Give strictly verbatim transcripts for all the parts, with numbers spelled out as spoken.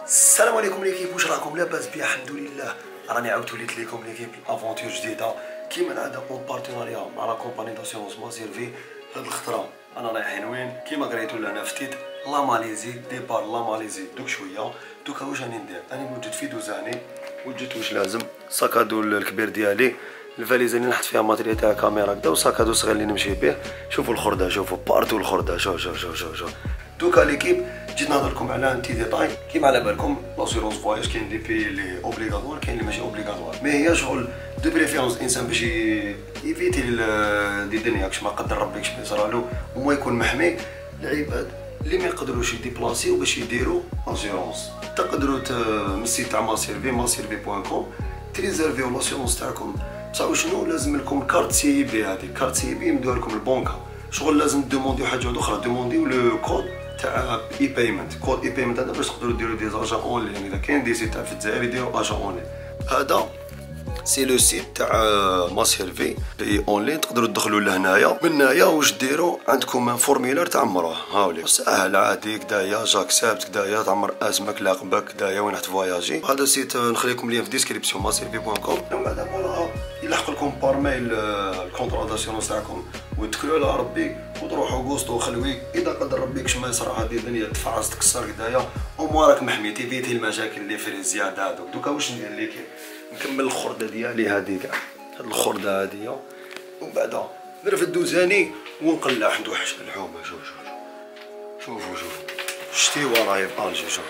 السلام عليكم ليكيب، واش راكم؟ لاباس بيا الحمد لله. راني عاودت وليت ليكم ليكيب افونتور جديده كيما العاده اون بارتناريا مع لا كومباني داسيونس ما سيرفي. هاد الخطره انا رايحين وين؟ كيما قريتو لهنا في التيت لا ماليزي، ديبار لا ماليزي دوك شويه. دوكا واش راني ندير؟ راني موجود في دوزاني، وجدت واش لازم ساكادو الكبير ديالي، الفاليزه اللي نحط فيها ماتريال تاع كاميرا كدا، وساكادو صغير اللي نمشي به. شوفوا الخرده، شوفوا بارتو الخرده، شوف شوف شوف شوف شوف. دوكا ليكيب جيت نهضر لكم على انتي ديتاي. كيما على بالكم لاسيرونس فواياج كاين دي بي لي اوبليغاتوار، كاين اللي ماشي اوبليغاتوار، مي هي شغل دو بريفيرونس الانسان باش يفيتي دي دنيا كش ما قدر ربي كش ما يصرالو، وما يكون محمي. العباد اللي ما يقدروش يديبلاسيو باش يديروا اسيرونس، تقدروا من السيت تاع ما سيرفي ما سيرفي بوان كوم تريزيرفيو لاسيرونس تاعكم. بصح شنو لازم لكم؟ كارت سي بي. هذه كارت سي بي يمدوها لكم البنكه. شغل لازم دومونديو حاجه اخرى، دومونديو لو كود تاع اي بايمنت. كود اي بايمنت هذا باش تقدروا ديروا دي زاجا اون لين. اذا كاين دي سيت تاع في الجزائر يديروا اجا اون لين. هذا سي لو سيت تاع ما سيرفي بي اون لين، تقدروا تدخلوا لهنايا. من هنايا واش ديروا؟ عندكم ان فورميلار تعمروه، هاوليك ساهل عادي كدايا، جاكسبت كدايا، تعمر اسمك لقبك كدايا، وين راح تفواياجي. هذا سيت نخليكم ليه في ديسكريبسيون ما سيرفي بوان كوم. من بعد فوالا يلحق لكم بار ميل الكونطرا داسيونس تاعكم، وتكلوا على ربي وتروحوا غوستو خلويك. اذا قدر ربي كش ما يصرى هذه الدنيا تفعص تكسر كدايا، وما راك محمي تيفيتي المشاكل اللي في الزياده هذوك. دوكا واش ندير ليك؟ نكمل الخرده ديالي هذه كاع، هاد الخرده هذه، ومن بعد نرفد دوزاني ونقلع ندوحش الحومه. شوف شوف شوفوا شوفوا شتيوا راهي في الجي. شوف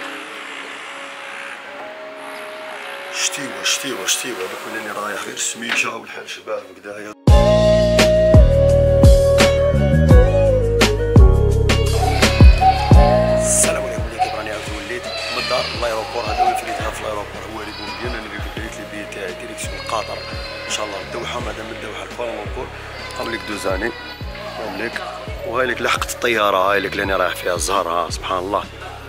شتيوا شتيوا شتيوا دوك ولاني رايح غير السميجه والحال شباب كدايا. السلام عليكم ليكيب، راني عاود وليت من الدار لايروبور. هذا وين فريتها في لايروبور، هو اللي يقول ديالنا اللي ريت لي بي تاعي ديريكسيون قطر ان شاء الله. الدوحه مادام الدوحه لكوالالمبور قبلك دوزاني قبلك، وهاي لك لحقت الطياره، هاي لك اللي رايح فيها الزهر. ها سبحان الله.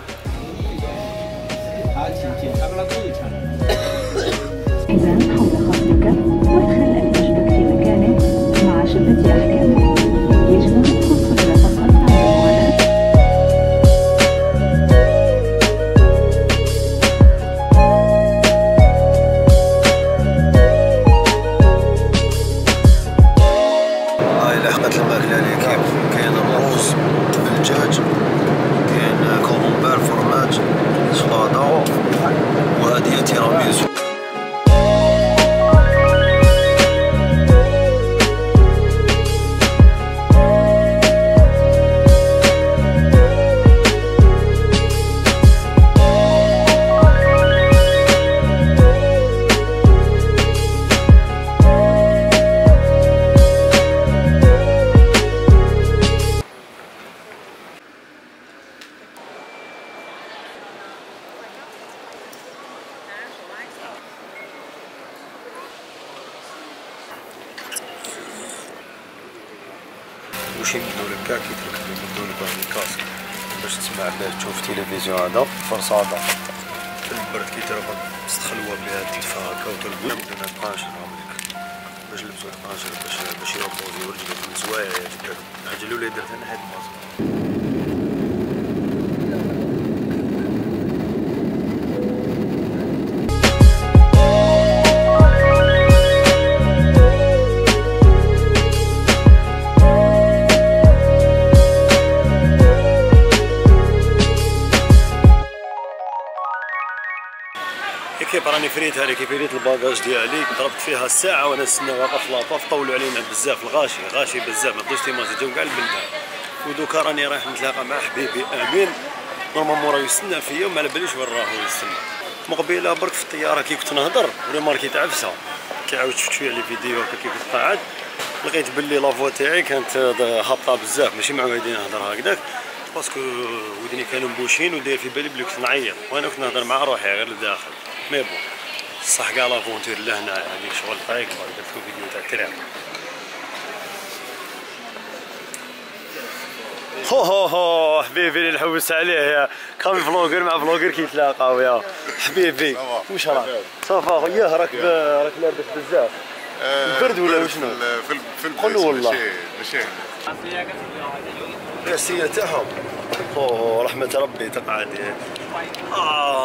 إذا حول خصمك وادخل المشبك في مكانه مع شدة أحكام. يجب أن تنصت فقط عند المغادرة. هاي لحقت الماكلة ليكيب. كاين الروز بالدجاج، كاين كومبير فرماج شلاضة، وهذه هي تيراميسو. واش يمدوا لك كاع كي تركب، يمدوا لك واحد الكاسك باش تسمع باه تشوف التلفزيون. هذا فرصاده في البرد كي ترقد تستخلوا بها تدفى هكا وترقد. يمدونا طناشر باش لبسوا طناشر باش باش يربوزيو رجلهم من زوايا. الحاجه الاولى درتها انا هاد الماسك. كيف راني فريتها لي، كيف فريت الباكاج ديالي ضربت فيها ساعه وانا نستنى واقف لاباف. طولوا علينا بزاف، الغاشي غاشي بزاف، ما بقيتش تيماجي جاو كاع البلدان. ودوكا راني رايح نتلاقى مع حبيبي امين، نورمالمون راه يستنى فيا وما على باليش وين راهو يستنى. مقبيله برك في الطياره كي كنت نهضر ريماركيت عفسه، كي عاود شفت شويه لي فيديو هكا كي كنت قاعد لقيت بلي لافوا تاعي كانت هابطه بزاف، ماشي معودين نهضر هكذاك باسكو ودني كانوا مبوشين وداير في بالي بلي كنت نعيط، وانا كنت نهضر مع روحي غير لداخل. مي بون صح كاع لافونتير لهنا هذيك شغل طريق. درت لكم فيديو تاع الكريم. هو هو هو حبيبي اللي نحوس عليه يا كامي فلوجر مع فلوجر كيتلاقاو يا حبيبي. واش راك؟ صافا ياه راك راك لاباس بزاف. البرد ولا وشنو؟ في في قول والله ماشي ماشي الرئاسيه تاعهم. اوه رحمه ربي تقعد. اه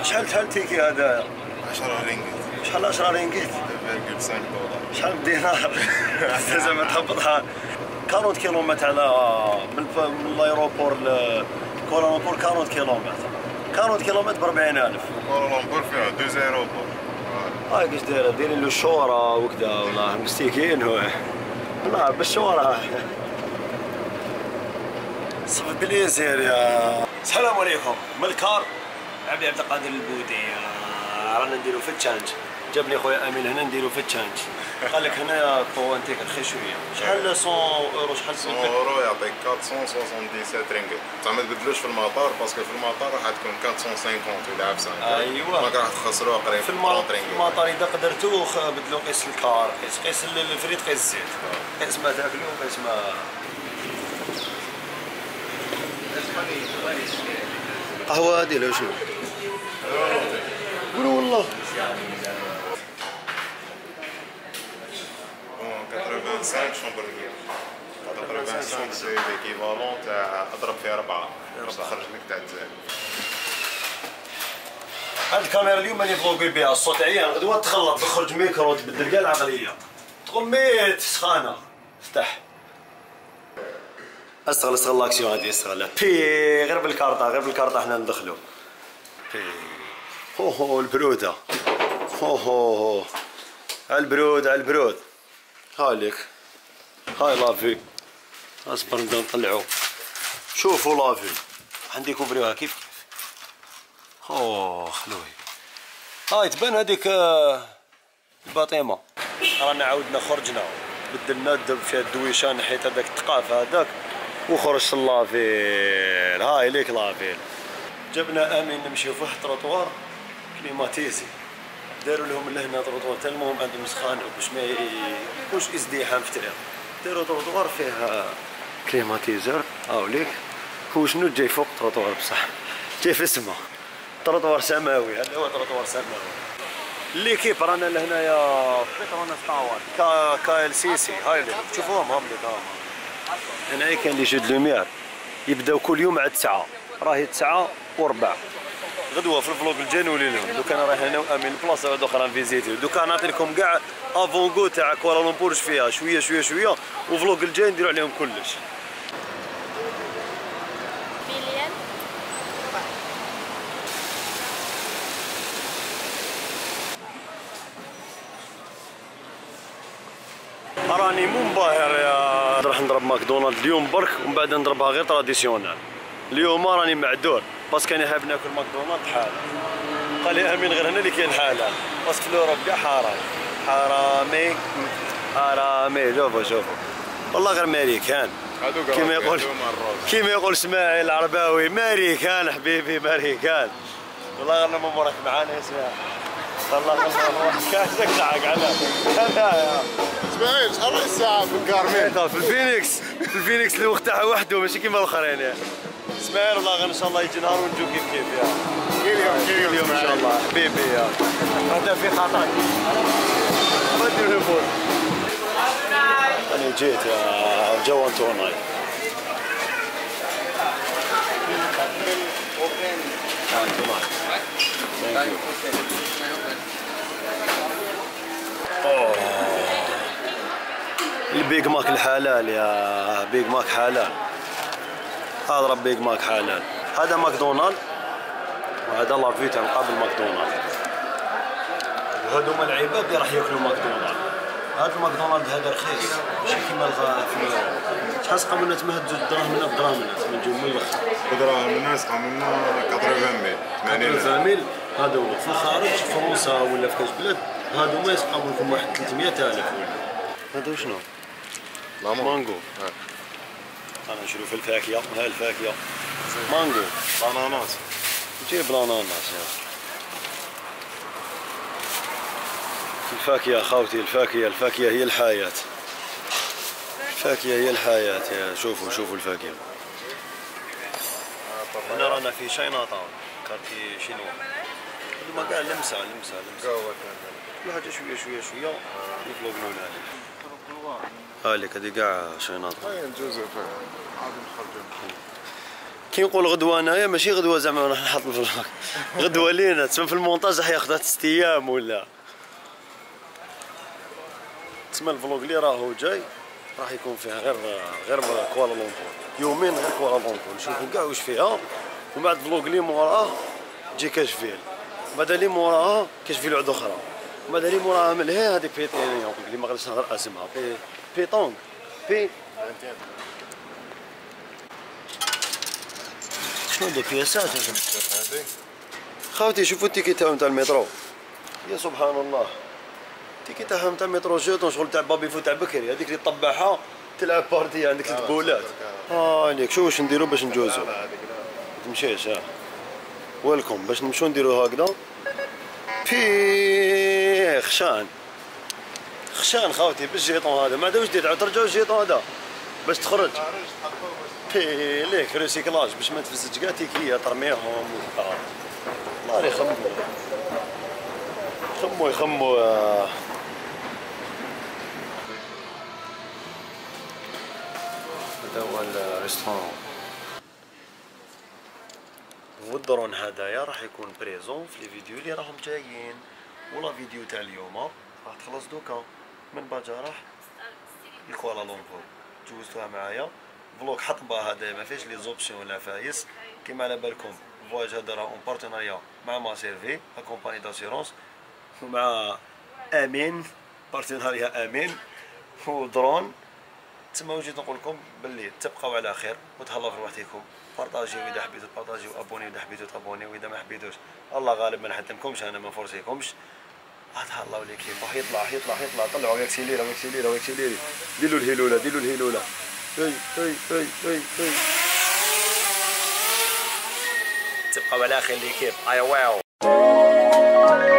شحال شحال تيكي هذا؟ عشرة رينجيت. شحال عشرة رينجيت؟ اثنين فاصلة خمسة دولار. شحال من دينار؟ زعما تهبطها أربعين كيلومتر على من من الايروبور لكوالالمبور. أربعين كيلومتر أربعين كيلومتر ب أربعين ألف. كوالالمبور فيها دو ايروبور. هاي كيش دايره دايرين له الشورى وكذا والله مستيكين هو والله بالشورى. صافي بليزير يا السلام عليكم من الكار. عبد عبد القادر البودي رانا نديرو في التشانج. جابني خويا امين هنا نديرو في التشانج. قال لك هنا كوانتيك رخي شويه. شحال مية اورو؟ شحال مية اورو يعطيك أربعمية وسبعة وستين رينجيت. بصح ما تبدلوش في المطار باسكو في المطار راح تكون أربعمية وخمسين ولا عفسه. ايوا ماك راح تخسروا قريب في المطار اذا قدرتو بدلو قيس الكار، قيس قيس الفريد، قيس الزيت، قيس ما تاكلو، قيس ما قهوه هادي ولا شنو؟ قولوا والله خمسة وثمانين شامبرغير. خمسة وثمانين سي ليكيفالون تاع اضرب في أربعة باش تخرج لك تاع الزايد. هاد الكاميرا اليوم راني فلوقي بها الصوت عيان، غدوه تخلط تخرج ميكرو تبدل كاع العقليه. تقول ميت سخانه افتح. استغل استغل لاكسيون هادي استغلها. بي غير بالكارطه غير بالكارطه حنا ندخلو. بي هو هو البروده. هو هو هو البرود على البرود. هاليك هاي لافي. اصبر نبداو نطلعو. شوفوا لافي عندي كوبريوها كيف كيف. اوه خلوي هاي تبان هذيك الباطيمه. رانا عاودنا خرجنا بدلنا الدب فيها الدويشان حيت هذاك الثقاف هذاك وخرجت لافيل. هاي ليك لافيل. جبنا امين نمشيو في واحد تروطوار كليماتيزي. داروا لهم لهنا تروطوار حتى المهم عندهم سخان باش ما يكونش ازدحام في الطريق. داروا تروطوار فيه كليماتيزور. هاو ليك هو شنو جاي فوق تروطوار بصح جاي في السما. تروطوار سماوي هذا هو تروطوار سماوي. ليكيب رانا لهنايا رانا في طاوال كا كا ال سي سي. هاي اللي تشوفوهم هم اللي هما هنا كاين لي جو دو لوميير يبداو كل يوم على تسعة. راهي تسعة وربع. غدوه في الفلوق الجاي نولي لهم. دوكا انا رايح انا وامين بلاصه واحده اخرى نفيزيتيو. دوكا نعطي لكم كاع افونغو تاع كوالالمبور فيها شويه شويه شويه وفلوق الجاي نديرو عليهم كلش. راني منبهر يا راح نضرب ماكدونالد اليوم برك ومن بعد نضربها غير تراديسيونال. اليوم راني معذور باسكو انا حاب ناكل ماكدونالد حال. قال لي امين غير هنا اللي كاين حالة باسكو في الاوروب كاع حرام. حرامي حرامي. شوفوا شوفوا والله غير ماريكان كيما يقول كيما يقول اسماعيل العرباوي. ماريكان حبيبي ماريكان. والله غير لما راك معانا يا اسماعيل والله غير كاسك تعق على هذا. اسماعيل شحال الساعة في الكارمين؟ في الفينيكس في الفينيكس الوقت تاعها وحده ماشي كيما الاخرين يا اسماعيل. والله غير ان شاء الله يجي نهار ونجو كيف كيف يا كل يوم كل اليوم ان شاء الله حبيبي يا هذا في خاطرك. ما ندير نفوت. انا جيت يا جو انتوناي. اوه البيج ماك الحلال يا بيج ماك حلال. اضرب بيج ماك حلال. هذا ماكدونالد وهذا لافيتا مقابل ماكدونالد. وهذو هما العباد اللي راح ياكلوا ماكدونالد. هذا الماكدونالد هذا رخيص ماشي كيما في شحال سقى منا تما هاد الدراهم منا بدراهم تما نجيو من الاخر. دراهم منا سقى منا ثمانين ميل. ثمانين ميل هذا هو. في الخارج في فرنسا ولا في كاش بلاد هادو ما يسقاو لكم واحد ثلاثمية ألف. هذا شنو؟ مانجو. انا نشرو في الفاكهه. ها الفاكهه مانجو باناناس. جيب الاناناس يا الفاكهه خاوتي. الفاكهه الفاكهه هي الحياه. الفاكهه هي الحياه يا شوفوا شوفوا الفاكهه. هنا رانا في شاينا تاون كارتي شينوا. هذوما كاع لمسه لمسه لمسه كل حاجه شويه شويه شويه يفلوقلوا لنا. هاليك هذه كاع شاينا تاون. هاي الجزء عاد نخرجوا. كي نقول غدوه انايا ماشي غدوه زعما راح نحط الفلوق، غدوه لينا تسمى في المونتاج راح ياخذها ست ايام ولا. تسمى الفلوق اللي راهو جاي راح يكون فيها غير غير كوالالونبور، يومين غير كوالالونبور نشوفوا كاع واش فيها، ومن بعد الفلوق اللي موراها تجي كاشفيل، بعد اللي موراها كاشفيل عود اخرى، بعد اللي موراها من هي هذيك بيتينيون اللي ما غاديش نهضر اسمها بي بيتونغ بي شنو هذوك بياسات خاوتي. شوفوا التيكي تاعهم تاع المترو، يا سبحان الله التيكي تاعهم تاع المترو جيتون شغل تاع بابي فو تاع بكري، هذيك اللي طبعها تلعب بارتي عندك التبولات. اه عليك شوف واش نديرو باش نجوزو. تمشيش ها ويلكم باش نمشيو نديرو هكذا بي خشان خشان خاوتي بالجيطون هذا ما عاد واش دير عاد ترجعو الجيطون هذا باش تخرج بي ليك ريسيكلاج باش ما تفزج كاع تيكيه ترميهم وكذا. الله يخمو يخمو يخمو هذا هو الريستورون. والدرون هدايا راح يكون بريزون في لي فيديو اللي راهم جايين، ولا فيديو تاع اليوم راح تخلص دوكا من باجا لكوالالونبور جوزتوها معايا. فلوق حطبه هذا ما فيهش لي زوبسيون ولا فايس كيما على بالكم. فواج هذا راه اون بارتناريا مع ما سيرفي لا كومباني داسيرونس ومع امين بارتناريا امين ودرون. تما جيت نقول لكم باللي تبقاو على خير وتهلاو في روحكم. بارطاجيو اذا حبيتو تبارطاجيو، ابونيو اذا حبيتو تابونيو، واذا ما حبيتوش الله غالب ما نحتمكمش انا ما نفورسيكمش. تهلاو ليكيب راح يطلع يطلع يطلع طلعوا اكسيليرا واكسيليرا واكسيليري ديروا الهيلوله ديروا الهيلوله اي اي اي اي اي تبقاو على خير ليكيب. ايا واو